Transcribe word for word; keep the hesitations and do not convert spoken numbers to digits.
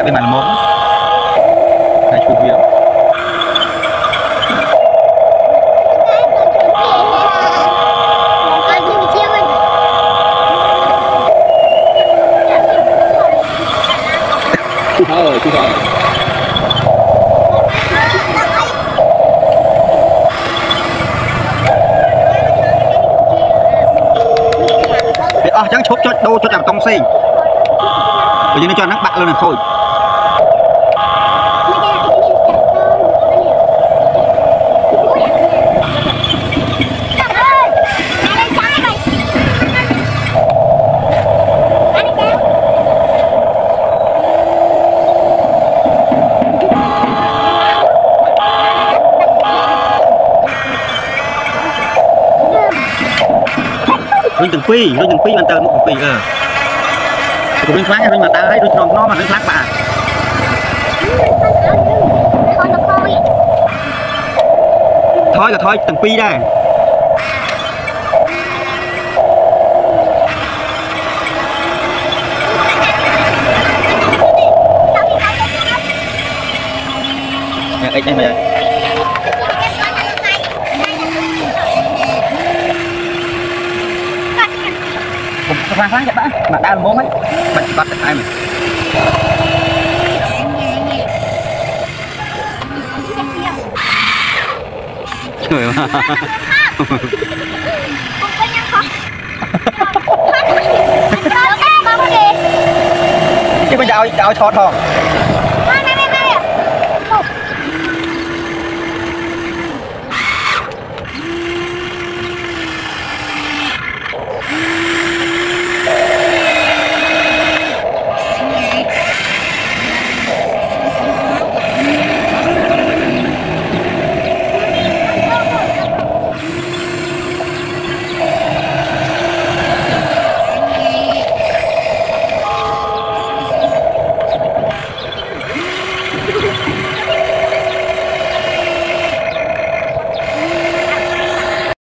cái màn mốt hai chục viên ờ chú rồi để ở chẳng chốt cho đâu cho chạm tông xinh bây giờ nó cho nó bạc luôn là thôi mình từng phi rồi từng phi mình tờ một phi ờ của mình khác mình mà ta ấy rồi nó nó mà nó khác bà thôi là thôi từng phi đây ít đây mày khoan khoan vậy bạn mà đa là mốt ấy bạn bắt được ai mình trời ơi chứ bây giờ ao ao thọt không